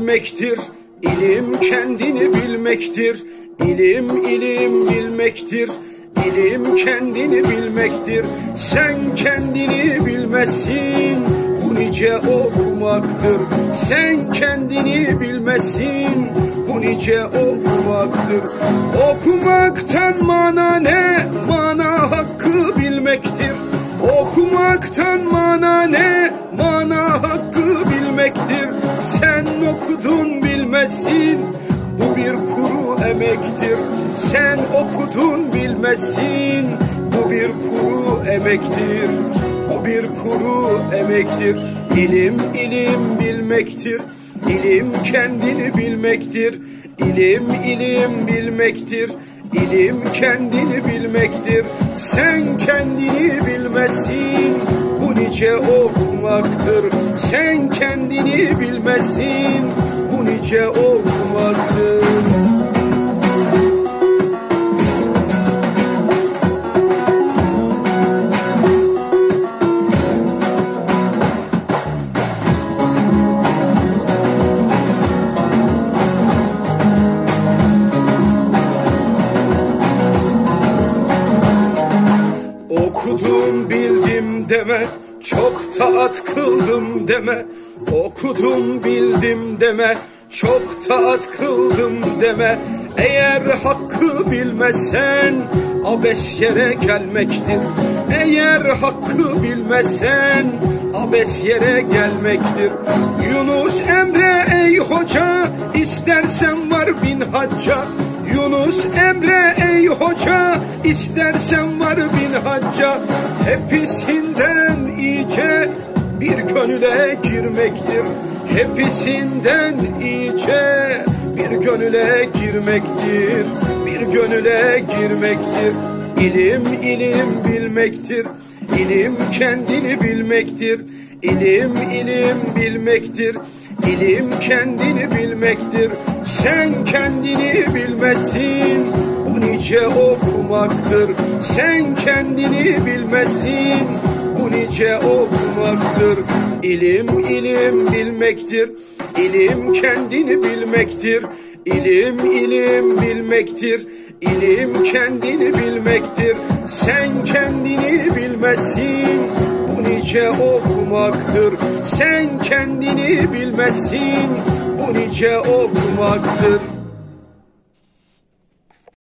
bilmektir. İlim kendini bilmektir. İlim bilmektir. İlim kendini bilmektir. Sen kendini bilmezsin, bu nice okumaktır. Sen kendini bilmezsin, bu nice okumaktır. Okumaktan mana ne? Mana hakkı bilmektir. Okumaktan mana ne? Mana hakkı bilmektir. Sen okudun bilmezsin, bu bir kuru emektir. Sen okudun bilmezsin, bu bir kuru emektir. Bu bir kuru emektir. İlim bilmektir. İlim kendini bilmektir. İlim bilmektir. İlim kendini bilmektir. Sen kendini bilmezsin, bu nice okumaktır. Sen kendini bilmezsin, bu nice okumaktır. Okudum bildim deme, çok taat kıldım deme. Okudum bildim deme, çok taat kıldım deme. Eğer hakkı bilmezsen abes yere gelmektir. Eğer hakkı bilmezsen abes yere gelmektir. Yunus Emre ey hoca, istersen var bin hacca. Yunus Emre ey hoca, istersen var bin hacca. Hepsinden iyice bir gönüle girmektir. Hepsinden iyice bir gönüle girmektir. Bir gönüle girmektir. İlim bilmektir. İlim kendini bilmektir. İlim bilmektir. İlim kendini bilmektir. Sen kendini bilmezsin, bu nice okumaktır. Sen kendini bilmezsin, bu nice okumaktır. İlim bilmektir. İlim kendini bilmektir. İlim bilmektir. İlim kendini bilmektir. Sen kendini bilmezsin, bu nice okumaktır. Sen kendini bilmezsin, bu nice okumaktır.